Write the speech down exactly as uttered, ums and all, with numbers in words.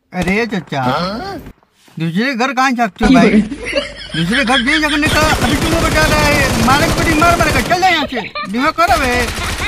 अरे चचा, दूसरे घर कहाँ जाते हो भाई? दूसरे घर नहीं जाने का अभी तुम बता रहा है, मालिक को मार मार कर चल जाए यहाँ से, दिमाग खराब है।